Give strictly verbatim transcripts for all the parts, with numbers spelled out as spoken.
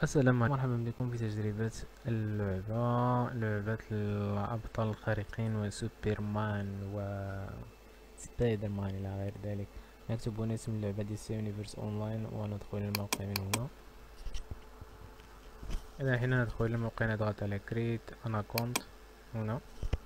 السلام عليكم، مرحبا بكم في تجربة اللعبة لعبة الأبطال الخارقين وسوبرمان وسبايدر مان إلى غير ذلك. نكتب هنا اسم اللعبة دي سي يونيفرس أونلاين وندخل الموقع من هنا. إذا حين ندخل الموقع نضغط على كريت أنا كونت هنا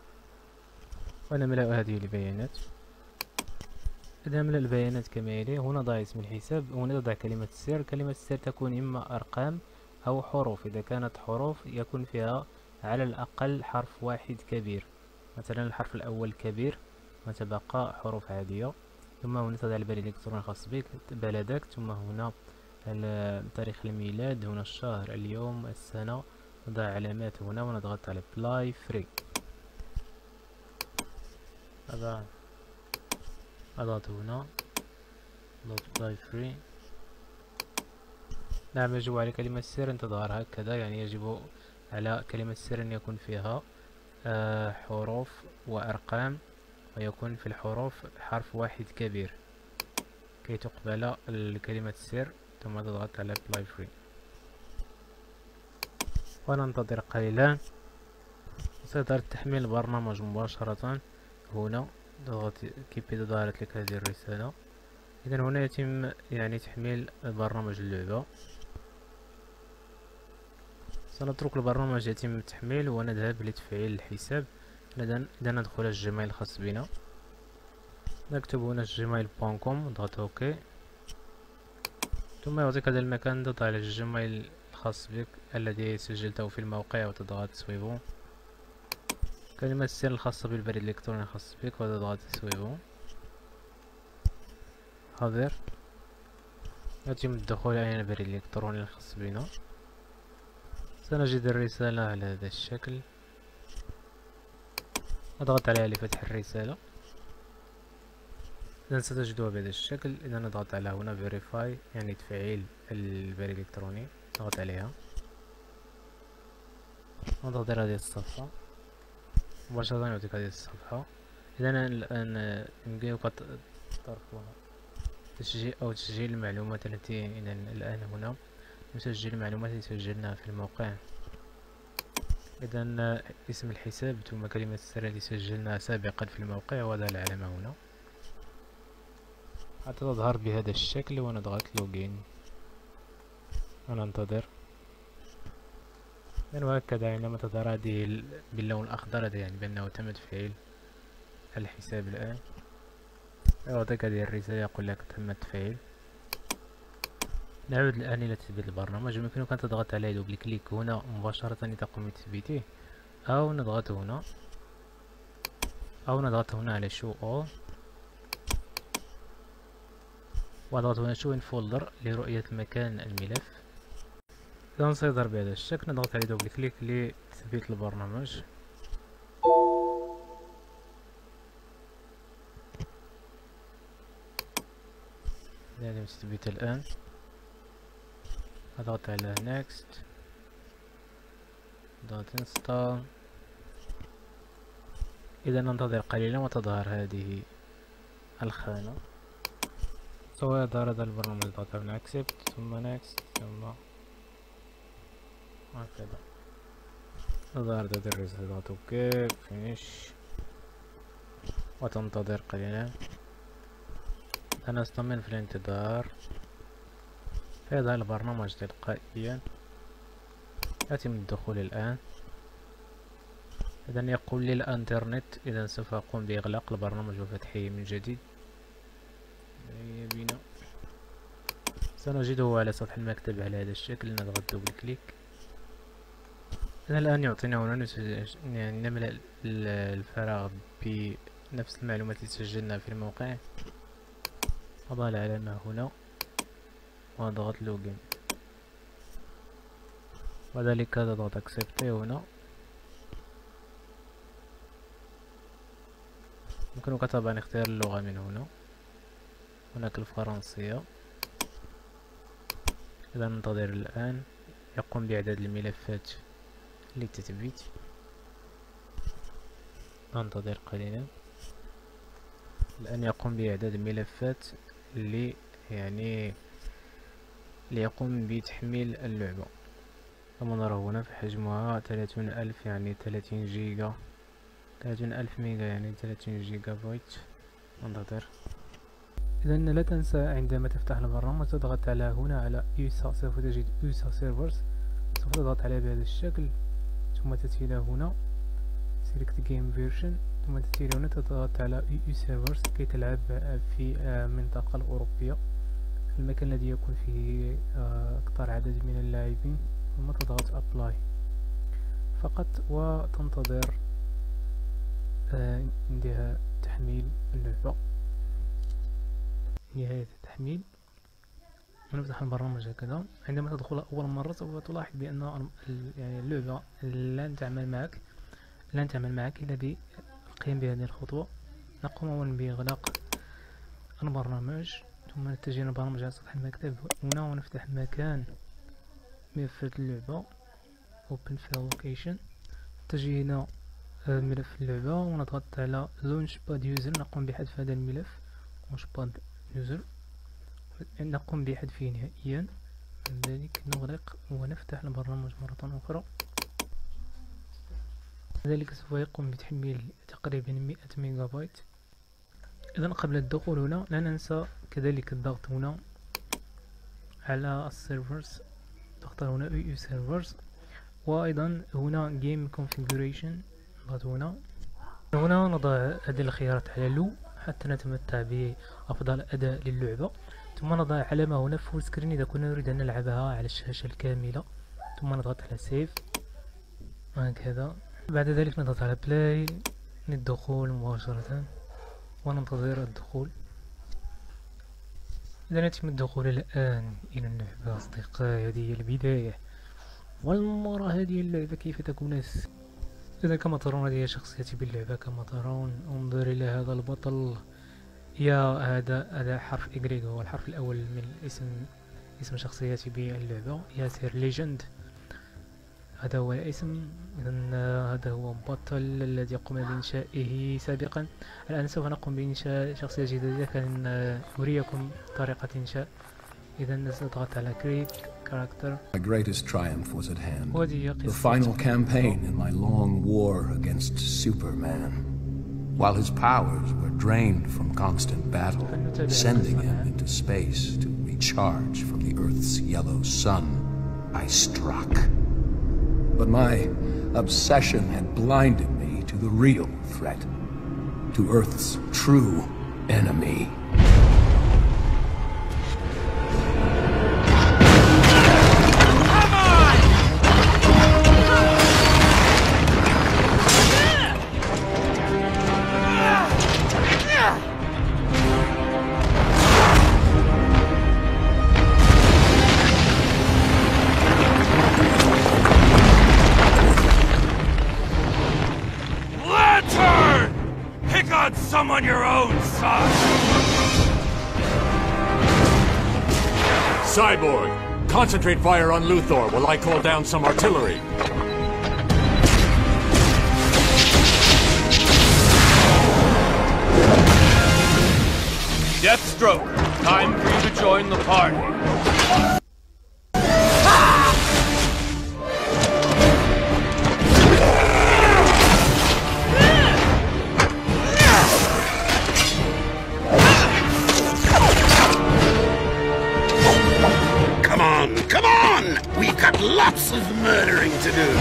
ونملأ هذه البيانات. إذا نملأ البيانات كما يلي، هنا ضع اسم الحساب، هنا تضع كلمة السر. كلمة السر تكون إما أرقام أو حروف. إذا كانت حروف يكون فيها على الأقل حرف واحد كبير، مثلا الحرف الأول كبير وتبقى حروف عادية. ثم هنا تضع البريد الإلكتروني الخاص بك، بلدك، ثم هنا تاريخ الميلاد، هنا الشهر، اليوم، السنة. نضع علامات هنا ونضغط على بلاي فري. أضع أضغط هنا دوت بلاي فري. نعم، يجب على كلمة السر أن تظهر هكذا، يعني يجب على كلمة السر أن يكون فيها آه حروف وأرقام، ويكون في الحروف حرف واحد كبير كي تقبل كلمة السر. ثم تضغط على بلاي فري وننتظر قليلا. سيظهر تحميل البرنامج مباشرة. هنا تضغط كيف ظهرت لك هذه الرسالة. إذا هنا يتم يعني تحميل برنامج اللعبة. سنترك البرنامج يتم التحميل ونذهب لتفعيل الحساب. إذا ندخل الجيميل الخاص بنا، نكتب هنا جيميل دوت كوم ونضغط اوكي. ثم يعطيك هذا المكان، تضع على الجيميل الخاص بك الذي سجلته في الموقع وتضغط سويفو. كلمة السر الخاصة بالبريد الإلكتروني الخاص بك وتضغط سويفو. حاضر. يتم الدخول على البريد الإلكتروني الخاص بنا. سنجد الرسالة على هذا الشكل. نضغط عليها لفتح الرسالة. إذا ستجدها بهذا الشكل. إذا نضغط على هنا فيريفاي، يعني تفعيل البريد الإلكتروني، نضغط عليها. ننتظر هذه الصفحة، مباشرة يعطيك هذه الصفحة. إذا الآن يمكنك طرح تسجيل أو تسجيل المعلومات التي إذا الآن هنا نسجل المعلومات التي سجلناها في الموقع. إذا اسم الحساب ثم كلمة السر التي سجلناها سابقا في الموقع، وهذا العلامة هنا حتى تظهر بهذا الشكل. ونضغط لوجين وننتظر. وهكذا عندما تظهر هذه باللون الأخضر، هذا يعني بأنه تم تفعيل الحساب الآن. يعطيك هذه الرسالة يقول لك تم التفعيل. نعود الآن إلى تثبيت البرنامج. يمكنك أن تضغط على دوبل كليك هنا مباشرة لتقوم بتثبيته، أو نضغط هنا أو نضغط هنا على شو أول، ونضغط هنا شو إن فولدر لرؤية مكان الملف. إذا سيظهر بهذا الشكل. نضغط على دوبل كليك لتثبيت البرنامج. لازم تثبيت الآن. نضغط على next، نضغط install. إذا ننتظر قليلا وتظهر هذه الخانة. سوف يظهر هذا البرنامج. نضغط على accept ثم next ثم هكذا. تظهر هذه الرسالة، نضغط اوكي finish وتنتظر قليلا. أنا أستمر في الانتظار. فيظهر البرنامج تلقائيا. يتم الدخول الآن. إذا يقول لي الانترنت، إذا سوف أقوم بإغلاق البرنامج وفتحه من جديد. هيا بنا. سنجده على سطح المكتب على هذا الشكل. نضغط دبل كليك. إذا الآن يعطينا هنا يعني نملأ الفراغ بنفس المعلومات التي سجلناها في الموقع. أضع العلامة هنا ونضغط لوجين، وذلك تضغط اكسبت هنا. يمكنك طبعا اختيار اللغة من هنا، هناك الفرنسية. إذا ننتظر الآن. يقوم بإعداد الملفات للتثبيت. ننتظر قليلا. الآن يقوم بإعداد الملفات اللي يعني ليقوم بتحميل اللعبة. كما نرى هنا في حجمها ثلاثون ألف يعني ثلاثين جيجا، ثلاثون ألف ميجا يعني ثلاثين جيجا بايت. ننتظر. إذا لا تنسى عندما تفتح البرنامج تضغط على هنا على يوسا، سوف تجد يوسا سيرفرز، سوف تضغط عليه بهذا الشكل، ثم تأتي إلى هنا select game version، ثم تأتي إلى هنا تضغط على يو سيرفرز كي تلعب في المنطقة الأوروبية، في المكان الذي يكون فيه أكثر عدد من اللاعبين، ثم تضغط apply فقط وتنتظر عندها تحميل اللعبة. نهاية التحميل ونفتح البرنامج هكذا. عندما تدخل أول مرة سوف تلاحظ بأن يعني اللعبة لن تعمل معك لن تعمل معك إلا بالقيام بهذه الخطوة. نقوم أولا بإغلاق البرنامج، ثم نتجه البرنامج على سطح المكتب هنا ونفتح مكان ملف اللعبة open file location، نتجه هنا ملف اللعبة ونضغط على launchpad user، نقوم بحذف هذا الملف launchpad user، نقوم بحذفه نهائيا. من ذلك نغلق ونفتح البرنامج مرة أخرى. ذلك سوف يقوم بتحميل تقريبا مئة ميجا بايت. إذا قبل الدخول هنا لا ننسى كذلك الضغط هنا على السيرفرز، تختار هنا يو سيرفرز، وأيضا هنا game configuration نضغط هنا. هنا نضع هذه الخيارات على لو حتى نتمتع بأفضل أداء للعبة، ثم نضع علامة هنا فول سكرين إذا كنا نريد أن نلعبها على الشاشة الكاملة، ثم نضغط على سيف هكذا. بعد ذلك نضغط على بلاي للدخول مباشرة وننتظر الدخول. إذا يتم الدخول الآن إلى اللعبة أصدقائي، هذه هي البداية، ولنرى هذه اللعبة كيف تكون. إذا كما ترون هذه شخصيتي باللعبة كما ترون. انظر إلى هذا البطل، يا هذا هذا حرف إغريك هو الحرف الأول من اسم اسم شخصيتي باللعبة، ياسر ليجند هذا هو الاسم. إذن هذا هو بطل الذي قمنا بإنشائه سابقا. الآن سوف نقوم بإنشاء شخصية جديدة، كان أريكم طريقة إنشاء. إذا سأضغط على create character. My greatest triumph was at hand. The قصة final campaign in my long war against Superman. While his powers were drained from constant battle, sending him into space to recharge from the Earth's yellow sun, I struck. But my obsession had blinded me to the real threat, to Earth's true enemy. On your own, son! Cyborg, concentrate fire on Luthor while I call down some artillery. Deathstroke, time for you to join the party. Come on! We've got lots of murdering to do!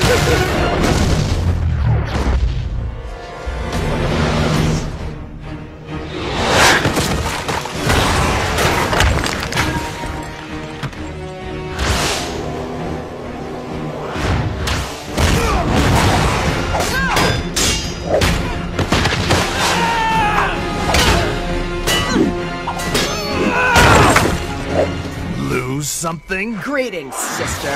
Something? Greetings, sister.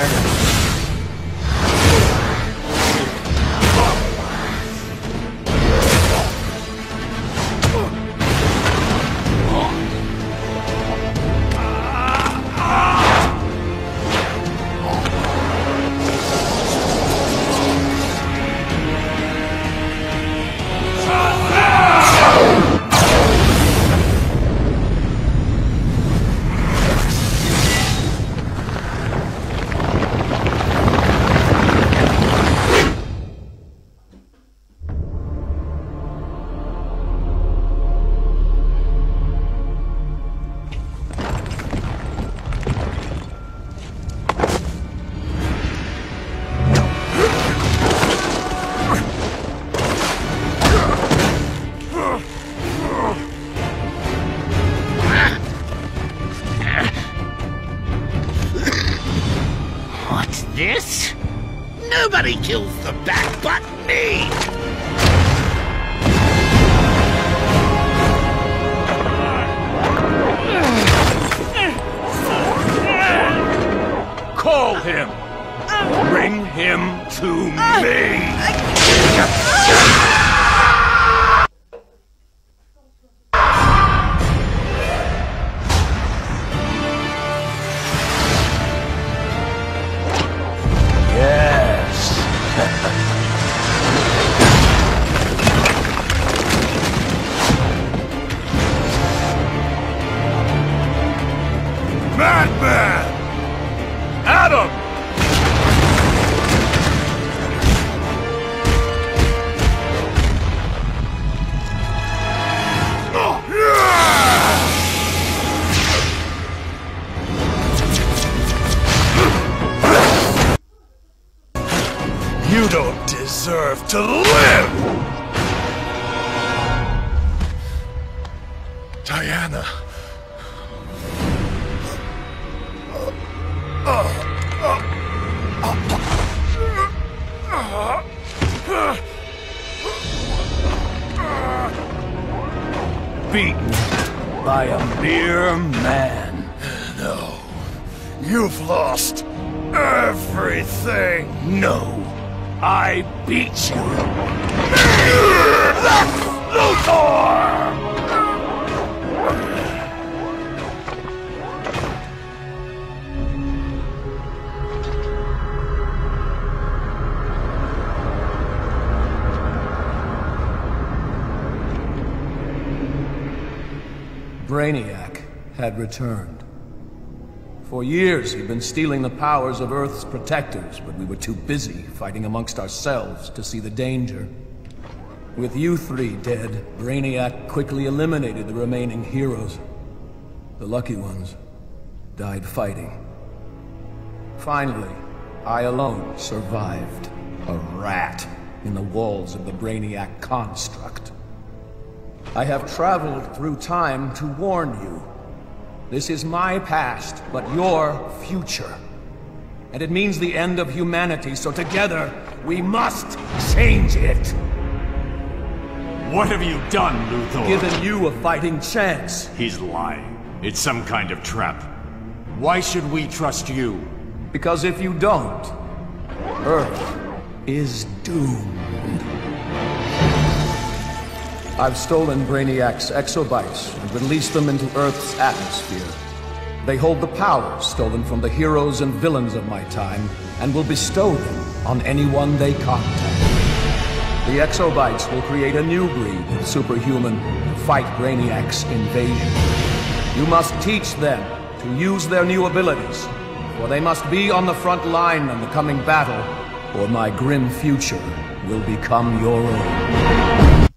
Nobody kills the bat but me! Call him! Bring him to me! Madman! Adam! You don't deserve to live! Diana. Beaten by a mere man. No. You've lost everything. No. I beat you. Lex Luthor! Brainiac had returned. For years, he'd been stealing the powers of Earth's protectors, but we were too busy fighting amongst ourselves to see the danger. With you three dead, Brainiac quickly eliminated the remaining heroes. The lucky ones died fighting. Finally, I alone survived. A rat in the walls of the Brainiac construct. I have traveled through time to warn you. This is my past, but your future. And it means the end of humanity, so together, we must change it! What have you done, Luthor? Given you a fighting chance. He's lying. It's some kind of trap. Why should we trust you? Because if you don't, Earth is doomed. I've stolen Brainiac's exobytes and released them into Earth's atmosphere. They hold the powers stolen from the heroes and villains of my time, and will bestow them on anyone they contact. The exobytes will create a new breed of superhuman to fight Brainiac's invasion. You must teach them to use their new abilities, for they must be on the front line in the coming battle, or my grim future will become your own.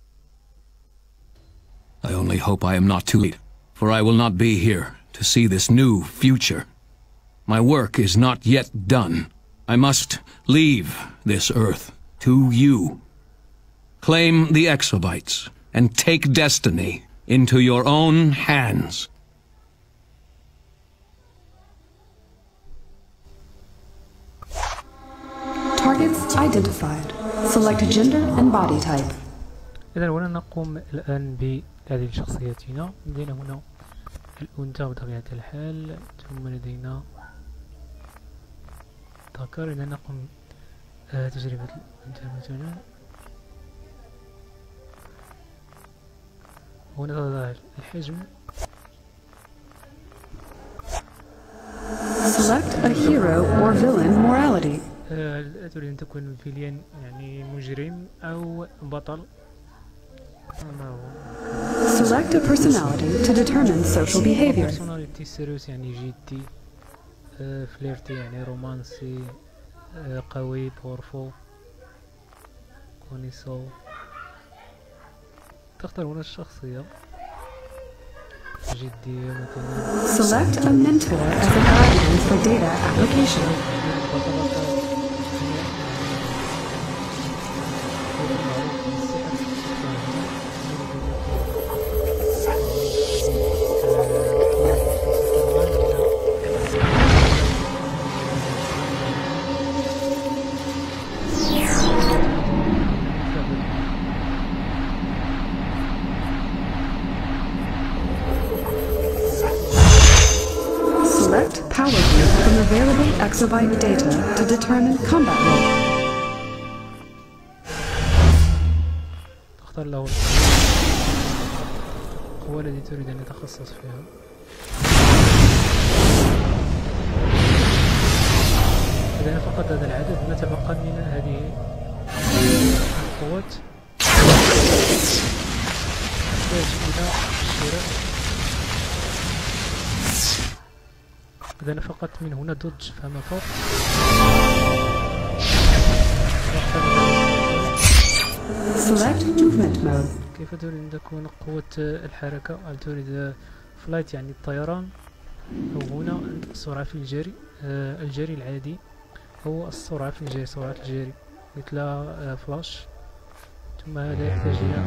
I only hope I am not too late, for I will not be here to see this new future. My work is not yet done. I must leave this Earth to you. Claim the exobytes and take destiny into your own hands. Targets identified. Select gender and body type. إذا هنا نقوم الآن بتعديل شخصياتنا. لدينا هنا الأنثى بطبيعة الحال، ثم لدينا الذكر. إذا نقوم آه تجربة الأنثى مثلا. هنا تظهر الحجم. Select a hero or villain morality. آه تريد أن تكون فيليان يعني مجرم أو بطل. Select a personality to determine social behavior. personality سيريوس يعني جدي، آه فليرتي يعني رومانسي، آه قوي بورفو، كونيسو. تختار هنا الشخصية جدية مثلا. Select a mentor as a guardian for data application. exabyte data to determine combat rate. تختار له القوة التي تريد أن يتخصص فيها. إذا فقط هذا العدد ما تبقى من هذه القوات تحتاج إلى شراء. إذا فقط من هنا دوج فما فوق. Select movement mode. كيف تريد أن تكون قوة الحركة؟ هل تريد فلايت يعني الطيران، أو هنا السرعة في الجري؟ آه الجري العادي هو السرعة في الجري، سرعة الجري مثل آه فلاش. ثم هذا يحتاج إلى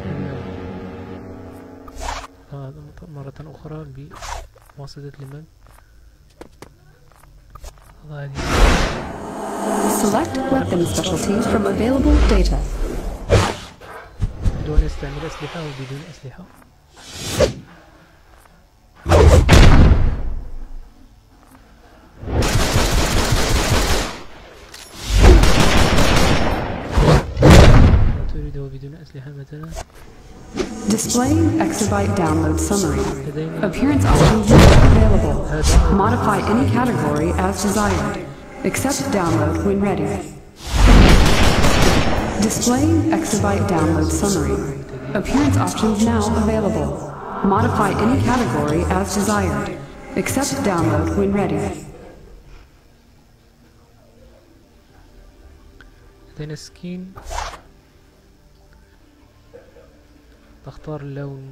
آه مرة أخرى بواسطة المد. Select weapon specialties from available data. بدون يستعمل أسلحة وبدون أسلحة. تريده بدون أسلحة مثلا. Displaying exabyte download summary. Appearance options not available. Modify any category as desired. Accept download when ready. Displaying exabyte download summary. Appearance options now available. Modify any category as desired. Accept download when ready. لدينا سكين، تختار اللون.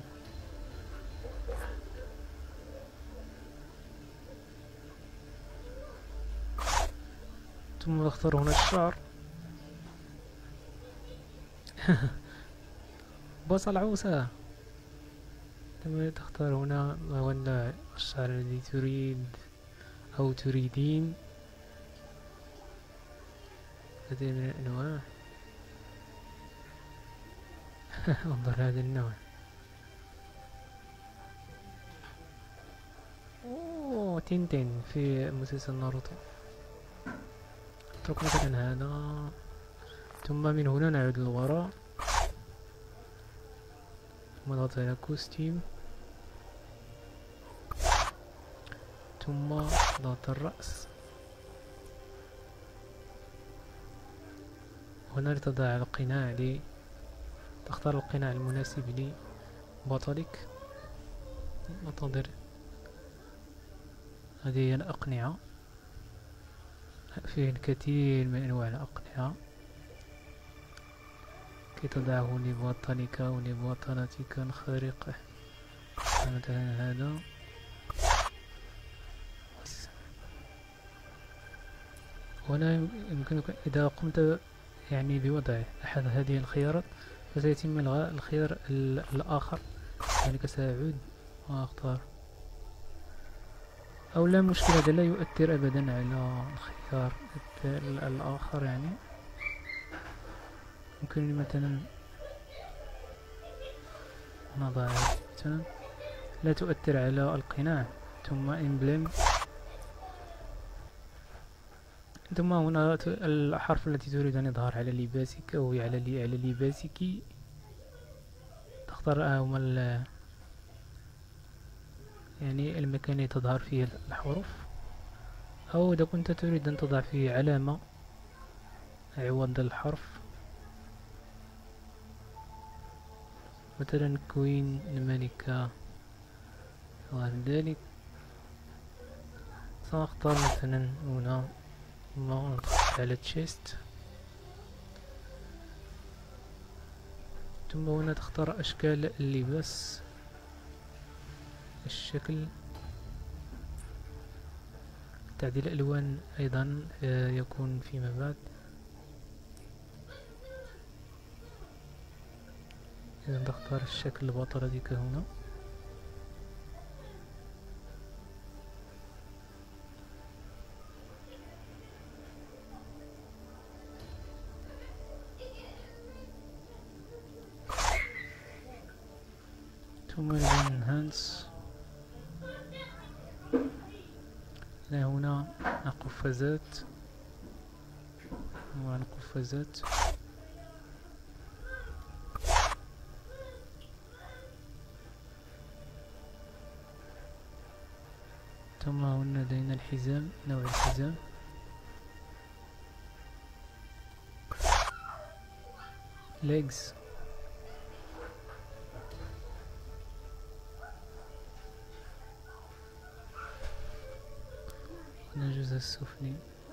ثم نختار هنا الشعر. بصل عوسة. ثم تختار هنا ما هو الشعر الذي تريد أو تريدين. هذه من الأنواع. انظر هذا النوع. اوه تنتين في مسلسل ناروتو. اترك مثلا هذا. ثم من هنا نعود للوراء. ثم نضغط على كوستيم. ثم نضغط الرأس. هنا لتضع القناع لي. تختار القناع المناسب لبطلك. انتظر. هذه هي الأقنعة. فيه الكثير من أنواع الأقنعة كي تضعه لبطلك ولبطلتك الخارقة. مثلا هذا. هنا يمكنك إذا قمت يعني بوضع أحد هذه الخيارات فسيتم إلغاء الخيار الآخر، يعني سأعود وأختار. أو لا مشكلة، هذا لا يؤثر أبدا على الخيار الآخر. يعني يمكنني مثلا نضع مثلا لا تؤثر على القناع، ثم امبلم، ثم هنا الحرف التي تريد أن يظهر على لباسك أو على على لباسك. تختار هما يعني المكان الذي تظهر فيه الحروف، أو إذا كنت تريد أن تضع فيه علامة عوض الحرف، مثلا كوين الملكة وغير ذلك. سنختار مثلا هنا ثم نضغط على تشيست، ثم هنا تختار أشكال اللباس، الشكل، تعديل الألوان أيضا يكون فيما بعد. إذا تختار الشكل البطلتك هنا، ثم الانهانس. هنا قفازات مع القفازات. ثم هنا لدينا الحزام، نوع الحزام. legs، هنا الجزء السفلي.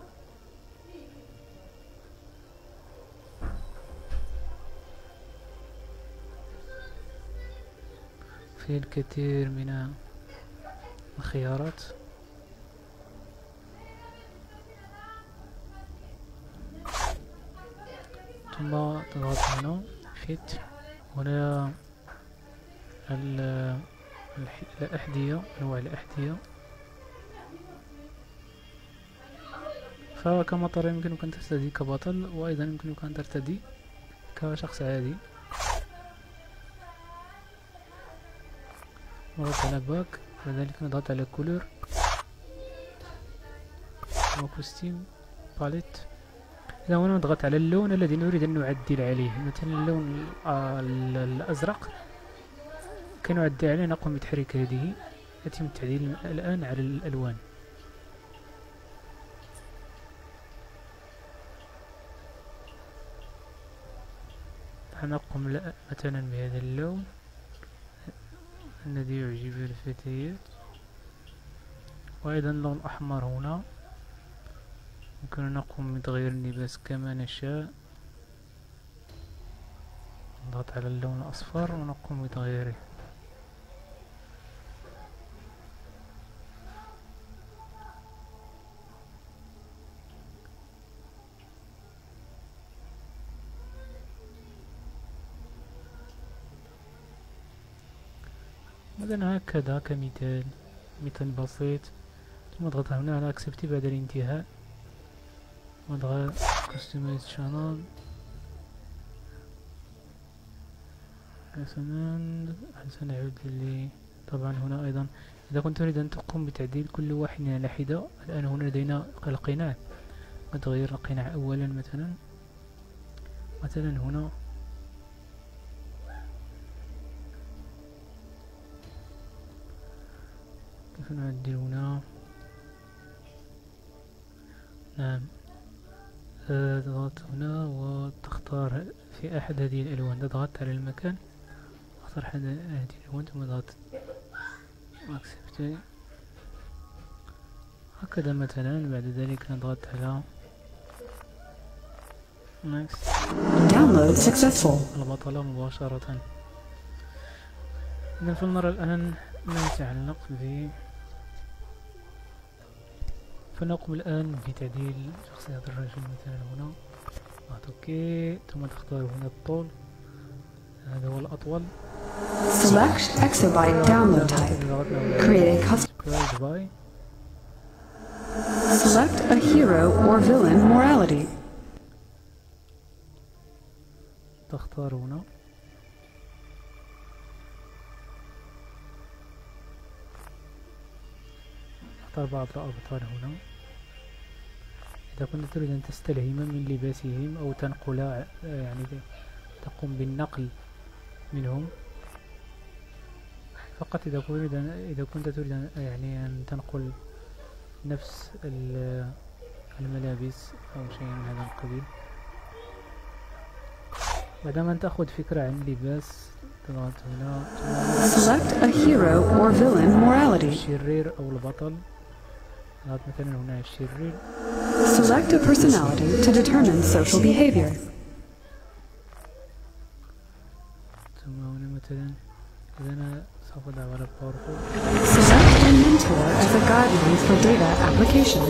فيه الكثير من الخيارات. ثم تضغط هنا فيت. هنا الأحذية، أنواع الأحذية. فكما ترى يمكنك أن ترتدي كبطل، وأيضا يمكنك أن ترتدي كشخص عادي. نضغط على باك، وكذلك نضغط على كولور وكوستيم باليت. إذا هنا نضغط على اللون الذي نريد أن نعدل عليه، مثلا اللون الأزرق كنعدل عليه، نقوم بتحريك هذه. يتم التعديل الآن على الألوان. نقوم مثلا بهذا اللون الذي يعجب الفتيات، وأيضا اللون الأحمر. هنا يمكننا نقوم بتغيير اللباس كما نشاء. نضغط على اللون الأصفر ونقوم بتغييره. مثلا هكذا كمثال، مثال بسيط. ثم اضغط هنا على اكسبتي بعد الانتهاء، واضغط كستمايز شانل. حسنا حسنا نعود لي. طبعا هنا ايضا اذا كنت تريد ان تقوم بتعديل كل واحد على حدة، الان هنا لدينا القناع. نتغير القناع اولا، مثلا مثلا هنا كيف نعدل هنا. نعم، تضغط هنا وتختار في أحد هذه الألوان. تضغط على المكان، تختار أحد هذه الألوان ثم تضغط أكسبتي هكذا مثلا. بعد ذلك نضغط على Next. Download successful. البطلة مباشرة. إذا فلنرى الآن ما يتعلق ب فنقوم الآن بتعديل شخصية الرجل. مثلا هنا نضغط اوكي، ثم تختار هنا الطول، هذا هو الأطول. Select exabyte download type. Create a custom. Select a hero or villain morality. تختار هنا تختار بعض الأبطال هنا. إذا كنت تريد أن تستلهم من لباسهم أو تنقل، يعني تقوم بالنقل منهم فقط. إذا كنت إذا كنت تريد يعني أن تنقل نفس الملابس أو شيء من هذا القبيل، بعدما تأخذ فكرة عن اللباس تضغط هنا. Select a hero or villain morality. الشرير أو البطل. تضغط مثلا هنا الشرير. Select a personality to determine social behavior. ثم هنا مثلا إذا أنا سوف أضع على باورفول. Select a mentor as a guideline for data application.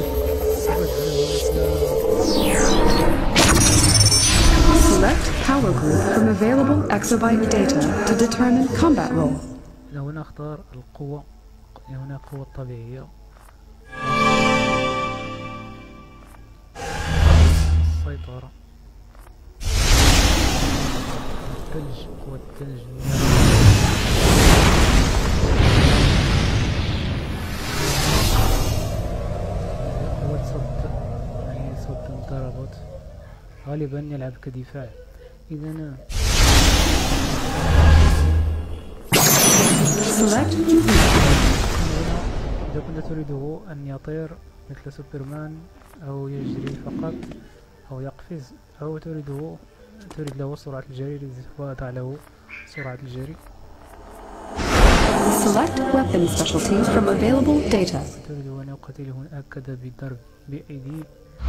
Select power group from available exabyte data to determine combat role. هنا اختار القوة. هنا قوة طبيعية. السيطرة. الثلج، قوة الثلج. قوة صد، يعني صد الضربات. غالبا يلعب كدفاع. إذا إذا كنت تريده أن يطير مثل سوبرمان أو يجري فقط أو يقفز، أو تريده تريد له سرعة الجري وضع له سرعة الجري. Select weapon specialties from available data. تريد أن يقتله هكذا بالضرب بأيدي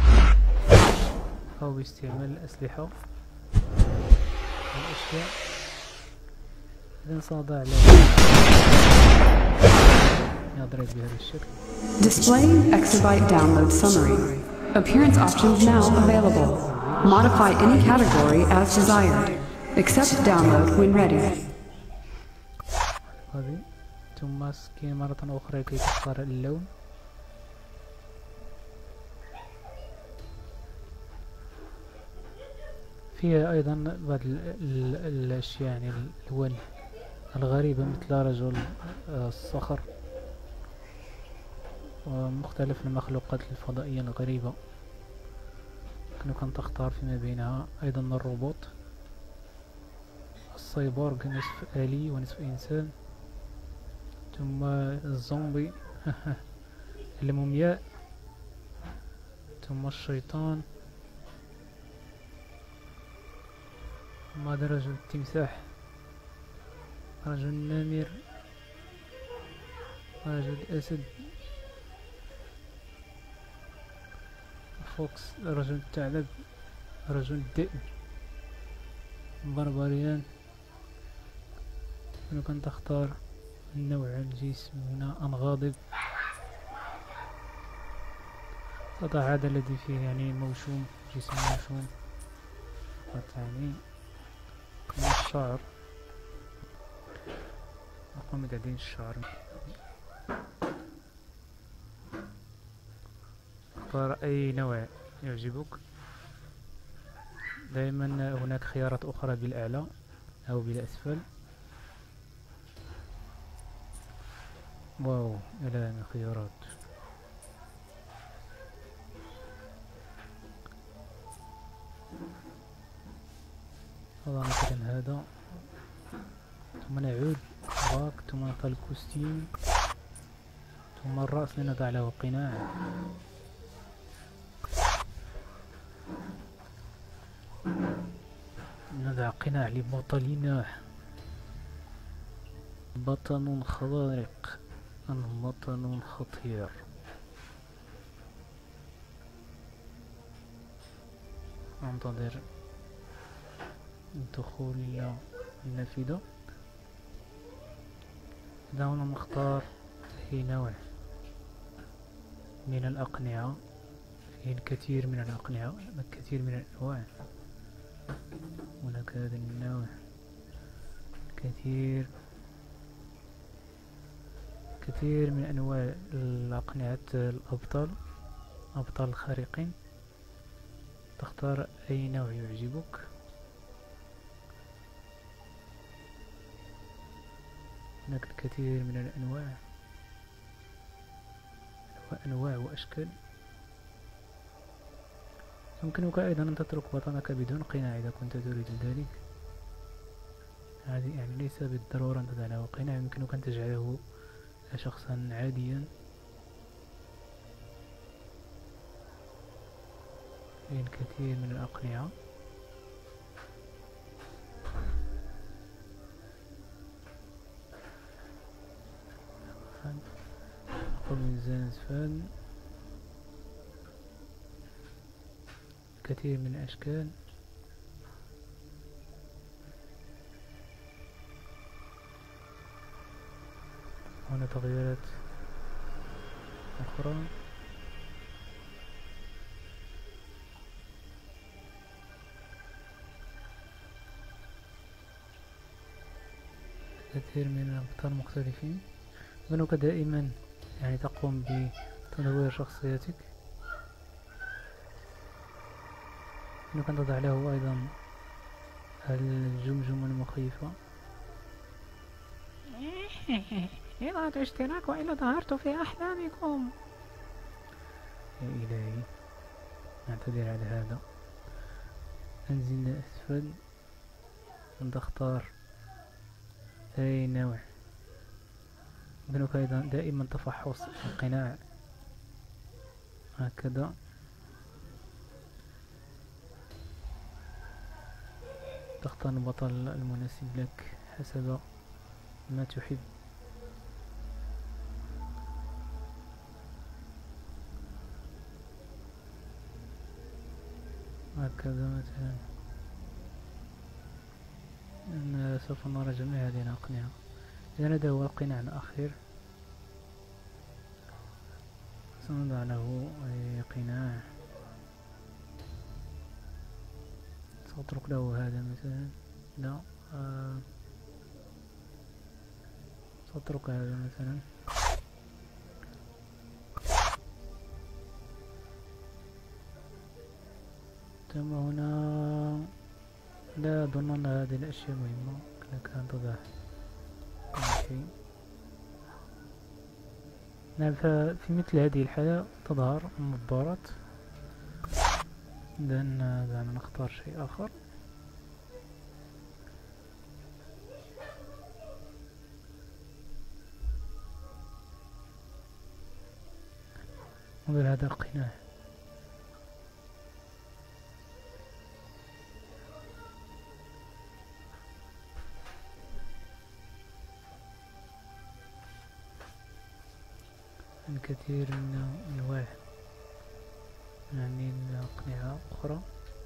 أو باستعمال الأسلحة والأشياء. إذا سأضع له يضرب بهذا الشكل. Displaying Exabyte download summary. Appearance options now available. Modify any category as desired. Accept download when ready. هذه ثم سكين مرة أخرى كي تختار اللون. فيها أيضا بعض الأشياء يعني الألوان الغريبة مثل رجل الصخر ومختلف المخلوقات الفضائية الغريبة يمكنك أن تختار فيما بينها. أيضا الروبوت، السايبورغ نصف آلي ونصف إنسان، ثم الزومبي المومياء، ثم الشيطان، ثم هذا رجل التمساح، رجل النمر، رجل الأسد، فوكس، رجل الثعلب، رجل الذئب، بربريان. يمكن أن تختار النوع الجسم هنا، أنغاضب. تضع هذا الذي فيه يعني موشوم، جسم موشوم يعني من الشعر، نقوم بتعديل الشعر. اختار أي نوع يعجبك. دائما هناك خيارات أخرى بالأعلى أو بالأسفل. واو إلى خيارات. هذا مثلا هذا، ثم نعود باك، ثم نختار الكوستيم، ثم الرأس لنضع له قناع، نضع قناع لبطلنا، بطن خارق، بطن خطير. انتظر الدخول إلى النافذة. إذا هنا نختار أي نوع من الأقنعة، فيه الكثير من الأقنعة، الكثير من الأنواع. هناك هذا النوع، كثير كثير من أنواع الأقنعة الأبطال، أبطال الخارقين. تختار أي نوع يعجبك. هناك الكثير من الأنواع، أنواع وأشكال. يمكنك أيضا أن تترك بطنك بدون قناع إذا كنت تريد ذلك. هذه يعني ليس بالضرورة أن تضع له قناع، يمكنك أن تجعله شخصا عاديا. فيه الكثير من الأقنعة. نقوم بميزان فن، كثير من الأشكال. هنا تغييرات أخرى. كثير من الأبطال مختلفين. يمكنك دائما يعني تقوم بتدوير شخصيتك. يمكن أن تضع له أيضا الجمجمة المخيفة. اضغطوا اشتراك وإلا ظهرت في أحلامكم. يا إلهي، نعتذر على هذا. أنزل أسفل نختار أي نوع. يمكنك أيضا دائما تفحص القناع هكذا. تختار البطل المناسب لك حسب ما تحب. هكذا مثلا أن سوف نرى جميع هذه الأقنعة. إذن هذا هو القناع الأخير، سنضع له قناع، سأترك له هذا مثلا، لا آه. سأترك هذا مثلا. ثم هنا لا أظن أن هذه الأشياء مهمة، لك أن تضع كل شيء. نعم، ففي مثل هذه الحالة تظهر النظارات. إذن دعنا نختار شيء آخر. انظر هذا القناع. الكثير من أنواع يعني الأقنعة أخرى،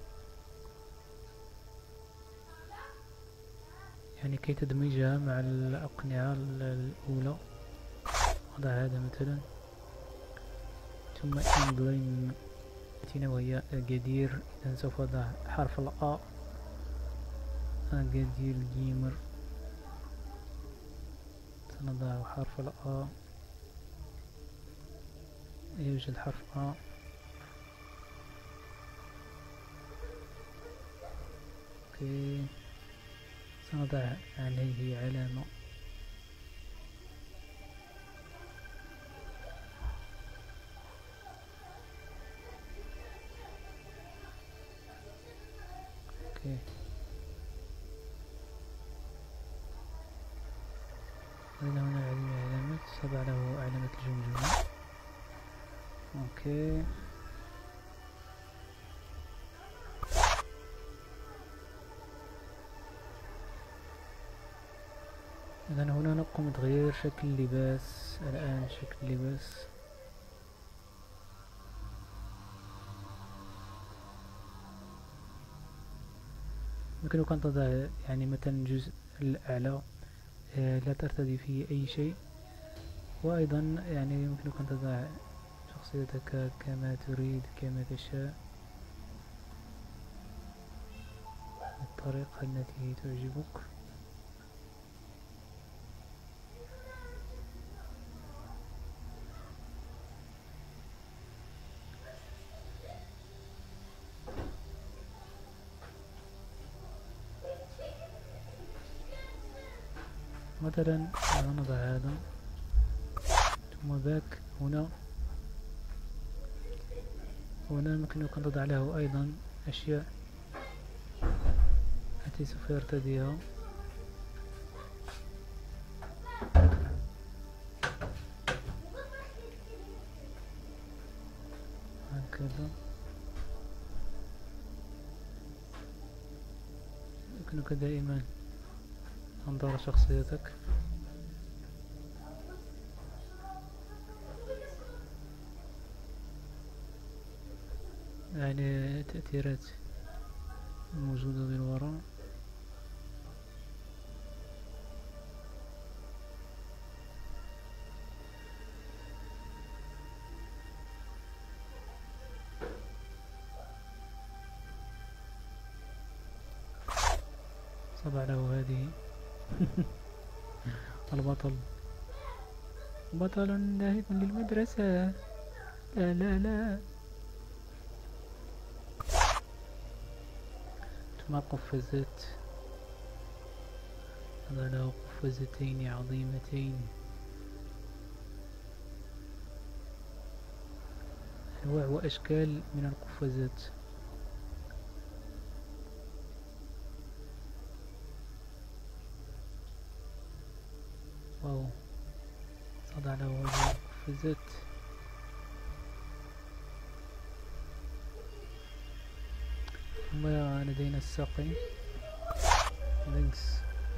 يعني كي تدمجها مع الأقنعة الأولى. وضع هذا مثلا، ثم إمبلين وهي الجدير. إذن سوف أضع حرف الأ، الجدير جيمر، سنضع حرف الأ. يوجد حرف أ. اوكي، سنضع عليه علامة. اوكي، هنا هنا علامة، سأضع له علامة الجمجمة. اوكي، إذن هنا نقوم بتغيير شكل اللباس. الآن شكل اللباس يمكنك أن تضع يعني مثلا الجزء الأعلى لا ترتدي فيه أي شيء، وأيضا يعني يمكنك أن تضع شخصيتك كما تريد كما تشاء بالطريقة التي تعجبك. مثلا نضع هذا، ثم باك هنا. هنا يمكنك أن تضع له أيضا أشياء التي سوف يرتديها. هكذا يمكنك دائما انظر شخصيتك. يعني التأثيرات الموجودة بالوراء. صبع له هذه البطل بطل ذاهب للمدرسة. لا لا لا. ثم قفزات، هذا له قفزتين عظيمتين. أنواع وأشكال من القفزات. خضع له هذه القفزات. ثم لدينا الساقين لينكس.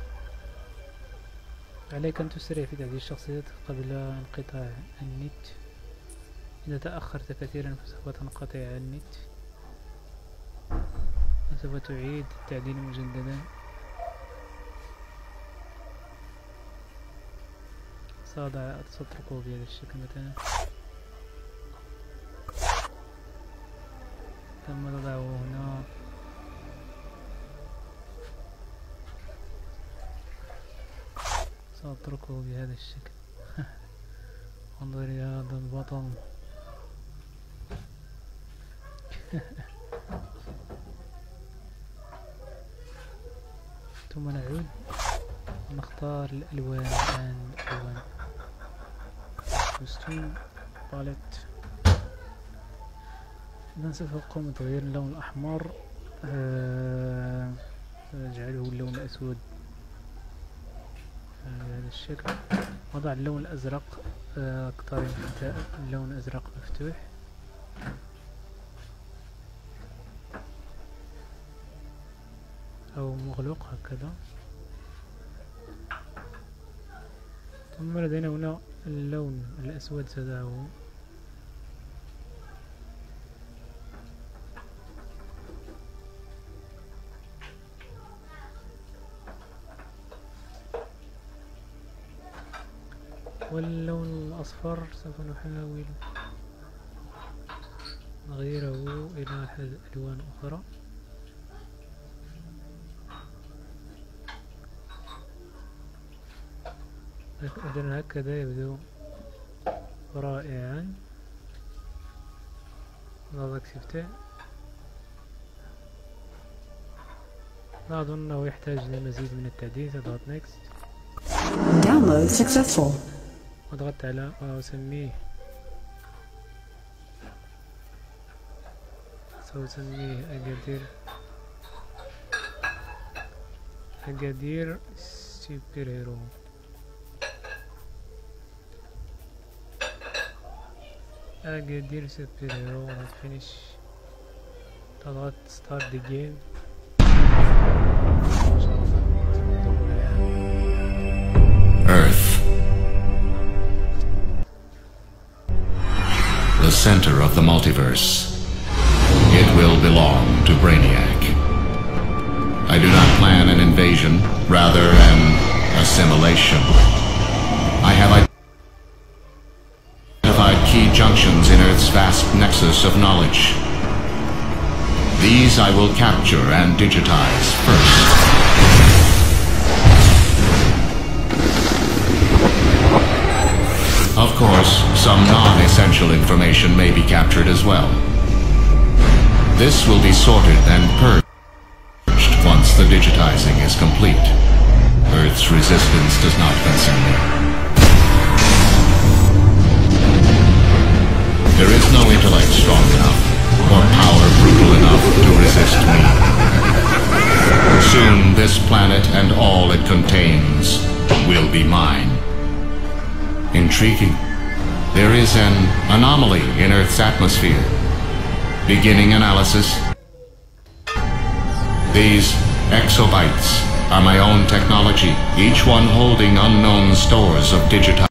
عليك أن تسرع في تعديل الشخصيات قبل انقطاع النت. إذا تأخرت كثيرا فسوف تنقطع النت وسوف تعيد التعديل مجددا. سأضع سأتركه بهذا الشكل مثلا، ثم تضعه هنا. سأتركه بهذا الشكل. انظر إلى هذا البطل. ثم نعود ونختار الألوان الآن. الألوان كوستوم باليت. إذا سوف أقوم بتغيير اللون الأحمر، أه سأجعله اللون الأسود بهذا الشكل. وضع اللون الأزرق، أقترب حتى اللون الأزرق مفتوح. أو مغلق هكذا. ثم لدينا هنا اللون الأسود سأضعه واللون الأصفر سوف نحاول نغيره إلى أحد ألوان أخرى. إذن هكذا يبدو رائعا. نضغط شيفت. لا أظن أنه يحتاج لمزيد من التعديل. تضغط نيكست. Download successful. وضغطت على وأسميه سأسميه أكادير أكادير سوبر هيرو. أكادير سوبر هيرو. فينيش. تضغط ستارت ذا جيم. Earth, the center of the multiverse. It will belong to Brainiac. I do not plan an invasion, rather an assimilation. I have identified key junctions in Earth's vast nexus of knowledge. These I will capture and digitize first. Of course, some non-essential information may be captured as well. This will be sorted and purged once the digitizing is complete. Earth's resistance does not concern me. There is no intellect strong enough, or power brutal enough to resist me. Soon this planet and all it contains will be mine. Intriguing. There is an anomaly in Earth's atmosphere. Beginning analysis. These exobytes are my own technology, each one holding unknown stores of digitized